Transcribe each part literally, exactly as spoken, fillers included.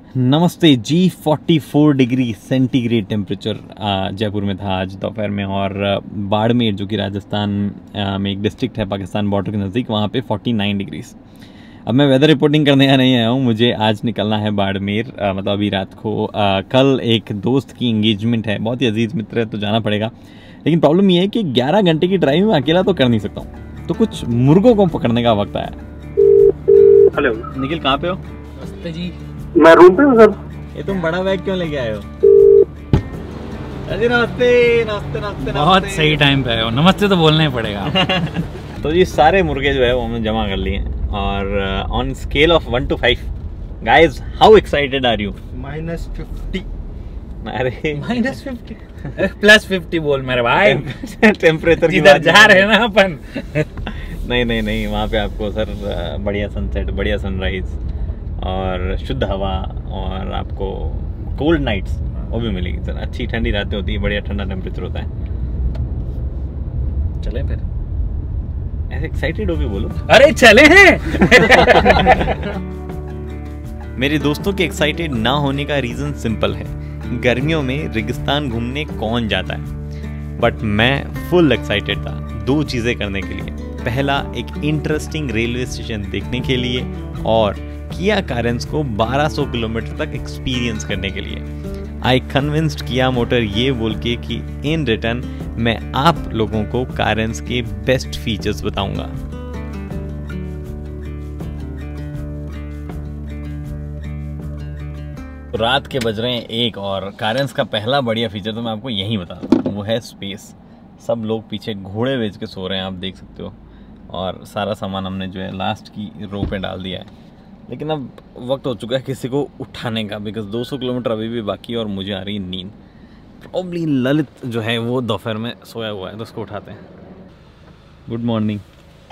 नमस्ते जी। Forty four degree centigrade temperature Jaipur में था आज दोपहर में, और बाड़मेर जो कि राजस्थान में एक डिस्ट्रिक्ट है पाकिस्तान बॉर्डर के नज़दीक, वहाँ पे फोर्टी नाइन डिग्रीज। अब मैं वेदर रिपोर्टिंग करने यहाँ नहीं आया हूँ, मुझे आज निकलना है बाड़मेर, मतलब अभी रात को। आ, कल एक दोस्त की इंगेजमेंट है, बहुत ही अजीज़ मित्र है, तो जाना पड़ेगा। लेकिन प्रॉब्लम ये है कि ग्यारह घंटे की ड्राइव में अकेला तो कर नहीं सकता हूँ, तो कुछ मुर्गों को पकड़ने का वक्त आया। हेलो निखिल, कहाँ पे हो? नमस्ते जी। मैं रूम पे हूँ सर। ये तुम बड़ा बैग क्यों लेके आए हो? अरे नमस्ते नमस्ते नमस्ते। बहुत सही टाइम पे आए हो, नमस्ते तो बोलना ही पड़ेगा। तो ये सारे मुर्गे जो है वो हमने जमा कर लिए हैं, और on scale of one to five guys, how excited are you? Minus fifty. अरे माइनस फिफ्टी प्लस फिफ्टी बोल मेरे भाई। टेम्परेचर इधर जा रहे हैं ना अपन। नहीं नहीं नहीं, वहाँ पे आपको सर बढ़िया सनसेट, बढ़िया सनराइज और शुद्ध हवा, और आपको कोल्ड नाइट्स वो भी मिलेगी सर। अच्छी ठंडी रातें होती है, बढ़िया ठंडा टेम्परेचर होता है। चलें फिर? ऐसे एक्साइटेड हो के बोलो। अरे चले हैं। मेरे दोस्तों के एक्साइटेड ना होने का रीज़न सिंपल है, गर्मियों में रेगिस्तान घूमने कौन जाता है, बट मैं फुल एक्साइटेड था दो चीज़ें करने के लिए। पहला, एक इंटरेस्टिंग रेलवे स्टेशन देखने के लिए, और किया कारेंस को बारह सौ किलोमीटर तक एक्सपीरियंस करने के लिए। आई कन्विंस्ड किया मोटर ये बोल के कि इन रिटर्न मैं आप लोगों को कारेंस के बेस्ट फीचर्स बताऊंगा। रात के बज रहे हैं एक, और कारेंस का पहला बढ़िया फीचर तो मैं आपको यही बता दूं, वो है स्पेस। सब लोग पीछे घोड़े बेच के सो रहे हैं, आप देख सकते हो, और सारा सामान हमने जो है लास्ट की रो पे डाल दिया है। लेकिन अब वक्त हो चुका है किसी को उठाने का, बिकॉज दो सौ किलोमीटर अभी भी बाकी है और मुझे आ रही है नींद। प्रॉब्ली ललित जो है वो दोपहर में सोया हुआ है, तो उसको उठाते हैं। Good morning.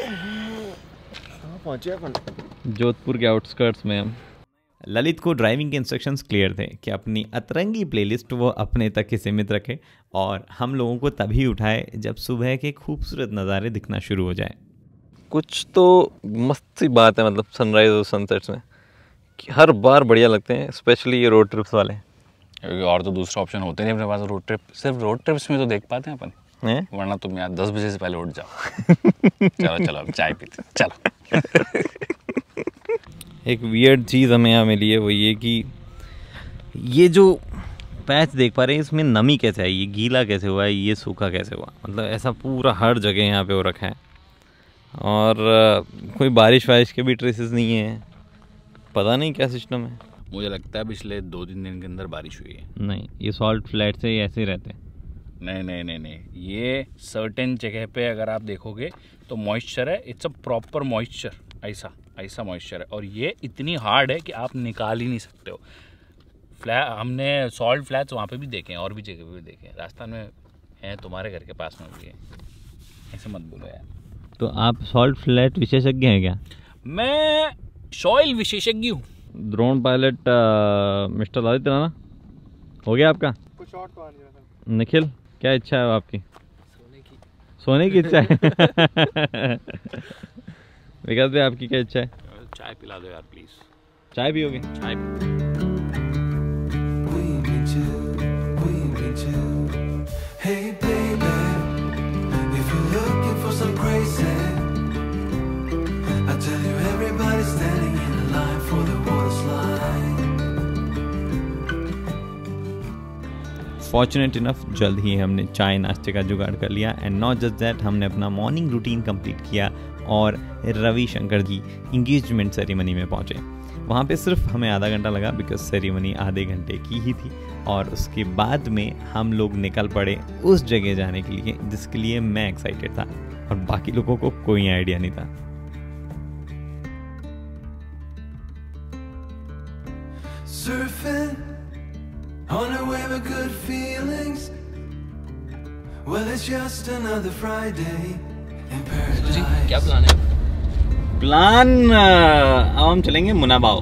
पहुंचे अपन जोधपुर के आउटस्कर्ट्स में हम। ललित को ड्राइविंग के इंस्ट्रक्शंस क्लियर थे कि अपनी अतरंगी प्लेलिस्ट वो अपने तक ही सीमित रखे, और हम लोगों को तभी उठाए जब सुबह के खूबसूरत नज़ारे दिखना शुरू हो जाए। कुछ तो मस्त सी बात है, मतलब सनराइज और सनसेट्स में कि हर बार बढ़िया लगते हैं, स्पेशली ये रोड ट्रिप्स वाले। और तो दूसरा ऑप्शन होते नहीं अपने पास रोड ट्रिप, सिर्फ रोड ट्रिप्स में तो देख पाते हैं अपन, हैं? वरना तुम यार दस बजे से पहले उठ जाओ। चलो चलो अब चाय पीते चलो। एक वियर्ड चीज़ हमें यहाँ मिली है, वो ये कि ये जो पैच देख पा रहे हैं इसमें नमी कैसे आई, ये गीला कैसे हुआ है, ये सूखा कैसे हुआ, मतलब ऐसा पूरा हर जगह यहाँ पे हो रखा है। और कोई बारिश वारिश के भी ट्रेसेस नहीं है, पता नहीं क्या सिस्टम है। मुझे लगता है पिछले दो तीन दिन के अंदर बारिश हुई है। नहीं, ये सॉल्ट फ्लैट से ही ऐसे ही रहते हैं। नहीं नहीं नहीं नहीं, ये सर्टेन जगह पे अगर आप देखोगे तो मॉइस्चर है, इट्स अ प्रॉपर मॉइस्चर, ऐसा ऐसा मॉइस्चर है, और ये इतनी हार्ड है कि आप निकाल ही नहीं सकते हो। फ्लैट हमने सॉल्ट फ्लैट्स वहाँ पे भी देखे हैं, और भी जगह पे भी देखे हैं, राजस्थान में हैं, तुम्हारे घर के पास में भी है, ऐसे मत बोलो यार। तो आप सॉल्ट फ्लैट विशेषज्ञ हैं क्या? मैं सॉइल विशेषज्ञ हूँ। Drone pilot mister Lalit Rana हो गया आपका? कुछ शॉट तो आ नहीं रहा। निखिल, क्या इच्छा है आपकी? सोने की। सोने की इच्छा है? विकास भाई, आपकी क्या इच्छा है? चाय पिला दो यार प्लीज। चाय पियोगे? चाय फॉर्चुनेट इनफ जल्द ही हमने चाय नाश्ते का जुगाड़ कर लिया, एंड नॉट जस्ट दैट, हमने अपना मॉर्निंग रूटीन कंप्लीट किया और रविशंकर की इंगेजमेंट सेरेमनी में पहुंचे। वहाँ पे सिर्फ हमें आधा घंटा लगा, बिकॉज सेरेमनी आधे घंटे की ही थी, और उसके बाद में हम लोग निकल पड़े उस जगह जाने के लिए जिसके लिए मैं एक्साइटेड था, और बाकी लोगों को कोई आइडिया नहीं था। Surfing on a wave of good feelings. Well, it's just another Friday in paradise. क्या प्लान है? प्लान अब हम चलेंगे मुनाबाव।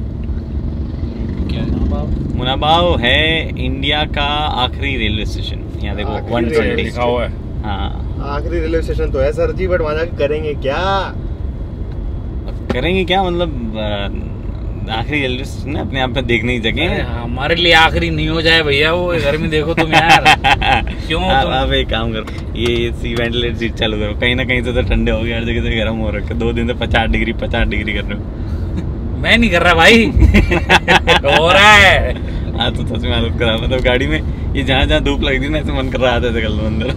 क्या है? मुनाबाव है इंडिया का आखिरी रेलवे स्टेशन। यहाँ देखो वन ट्वेंटी लिखा हुआ है। हाँ, आखिरी रेलवे स्टेशन तो है सर जी, बट वहाँ जाके करेंगे क्या? करेंगे क्या मतलब, आखिरी रेलवे स्टेशन है, अपने आप में देखने की जगह अरे है। हमारे लिए आखिरी नहीं हो जाए भैया, वो गर्मी देखो तुम यार। क्यों आप, तुम? आप एक काम करो, ये सी वेंटिलेटर सीट चालू करो, कहीं ना कहीं से तो ठंडे हो गए, हर जगह से गर्म हो रखे, दो दिन से पचास डिग्री पचास डिग्री कर रहे हो। मैं नहीं कर रहा भाई। हो रहा है। हाँ तो सच में हालत खराब, मतलब गाड़ी में ये जहाँ जहाँ धूप लगती है ना, ऐसे मन कर रहा था कर लो अंदर।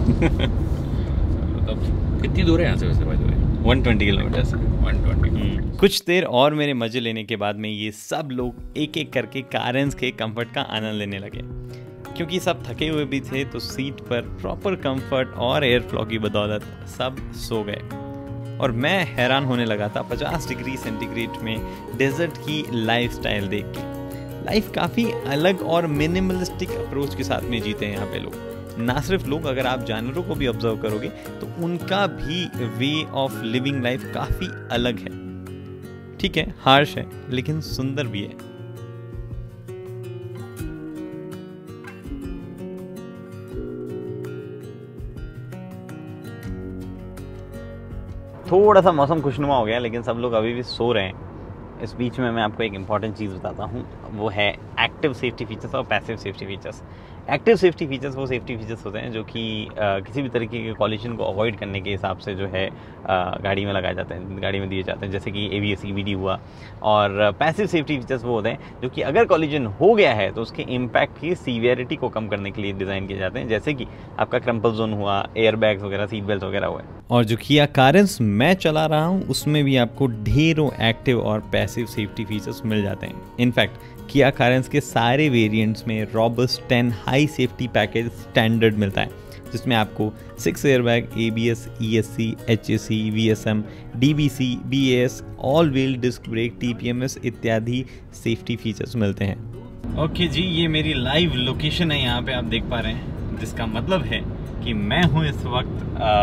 कितनी दूर है यहाँ से वैसे भाई? वन ट्वेंटी किलोमीटर से। One twenty. कुछ देर और मेरे मजे लेने के बाद में ये सब लोग एक एक करके कारेंस के कंफर्ट का आनंद लेने लगे। क्योंकि सब थके हुए भी थे तो सीट पर प्रॉपर कंफर्ट और एयर फ्लो की बदौलत सब सो गए। और मैं हैरान होने लगा था पचास डिग्री सेंटीग्रेड में डेजर्ट की लाइफस्टाइल देख के। लाइफ काफ़ी अलग और मिनिमलिस्टिक अप्रोच के साथ में जीते हैं यहाँ पे लोग। ना सिर्फ लोग, अगर आप जानवरों को भी ऑब्जर्व करोगे तो उनका भी वे ऑफ लिविंग लाइफ काफ़ी अलग है। ठीक है, हार्श है लेकिन सुंदर भी है। थोड़ा सा मौसम खुशनुमा हो गया लेकिन सब लोग अभी भी सो रहे हैं। इस बीच में मैं आपको एक इम्पॉर्टेंट चीज़ बताता हूँ, वो है एक्टिव सेफ्टी फीचर्स और passive safety features. Active safety features वो सेफ्टी फीचर्स होते हैं जो कि किसी भी तरीके के कॉलिजन को अवॉइड करने के हिसाब से जो है आ, गाड़ी में लगाए जाते हैं, गाड़ी में दिए जाते हैं, जैसे कि A B S, E B D हुआ। और पैसिव सेफ्टी फीचर्स वो होते हैं जो कि अगर कॉलिजन हो गया है तो उसके इम्पैक्ट की सीवियरिटी को कम करने के लिए डिज़ाइन किए जाते हैं, जैसे कि आपका क्रम्पल जोन हुआ, एयर बैग्स वगैरह, सीट बेल्ट वगैरह हुआ। और जो किया कारेंस मैं चला रहा हूँ उसमें भी आपको ढेरों एक्टिव और पैसिव सेफ्टी फीचर्स मिल जाते हैं। इनफैक्ट किया कारेंस के सारे वेरिएंट्स में robust ten high safety package standard मिलता है, जिसमें आपको six airbag, A B S, E S C, H A C, V S M, D B C, B A S, all wheel disc brake, T P M S इत्यादि safety features मिलते हैं। Okay जी, ये मेरी live location है, यहाँ पे आप देख पा रहे हैं, जिसका मतलब है कि मैं हूँ इस वक्त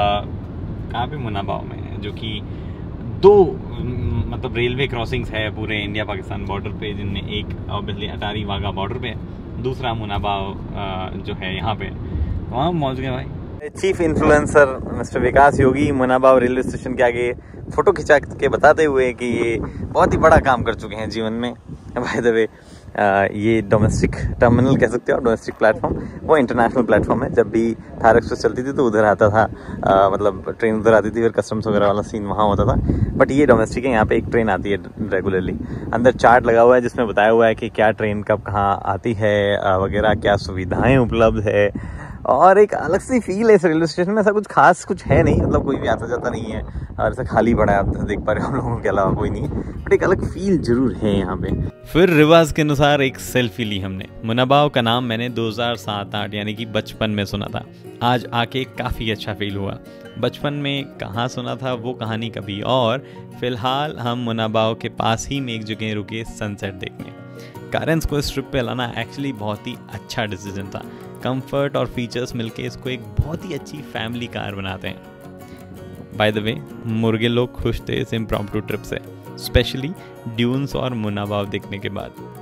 कहाँ पे, मुनाबाव में, जो कि दो मतलब रेलवे क्रॉसिंग्स है पूरे इंडिया पाकिस्तान बॉर्डर पे, जिनमें एक ऑब्वियसली अटारी वाघा बॉर्डर पे है, दूसरा मुनाबाव जो है यहाँ पे। वहाँ पहुँच गए भाई। Chief influencer mister Vikas Yogi Munabao railway station के आगे फोटो खिंचा के बताते हुए कि ये बहुत ही बड़ा काम कर चुके हैं जीवन में। बाय द वे ये डोमेस्टिक टर्मिनल कह सकते हो, डोमेस्टिक प्लेटफॉर्म, वो इंटरनेशनल प्लेटफॉर्म है। जब भी थार एक्सप्रेस चलती थी तो उधर आता था, आ, मतलब ट्रेन उधर आती थी, फिर कस्टम्स वगैरह वाला सीन वहाँ होता था। बट ये डोमेस्टिक है, यहाँ पे एक ट्रेन आती है रेगुलरली। अंदर चार्ट लगा हुआ है जिसमें बताया हुआ है कि क्या ट्रेन कब कहाँ आती है वगैरह, क्या सुविधाएं उपलब्ध है। और एक अलग सी फील है इस रेलवे स्टेशन में। ऐसा कुछ खास कुछ है नहीं, मतलब कोई भी आता जाता नहीं है और ऐसा खाली पड़ा है, आप देख पा रहे हो, हम लोगों के अलावा कोई नहीं है, बट एक अलग फील जरूर है यहाँ पे। फिर रिवाज के अनुसार एक सेल्फी ली हमने। मुनाबाव का नाम मैंने दो हज़ार सात आठ यानी कि बचपन में सुना था। आज आके काफ़ी अच्छा फील हुआ। बचपन में कहाँ सुना था वो कहानी कभी और। फिलहाल हम मुनाबाव के पास ही में एक जगह रुके सनसेट देखने। कारेंस को इस ट्रिप पे लाना एक्चुअली बहुत ही अच्छा डिसीजन था। कंफर्ट और फीचर्स मिलके इसको एक बहुत ही अच्छी फैमिली कार बनाते हैं। बाय द वे, मुर्गे लोग खुश थे इस इम्प्रॉम्प्टू ट्रिप से, स्पेशली ड्यून्स और मुनाबाव देखने के बाद।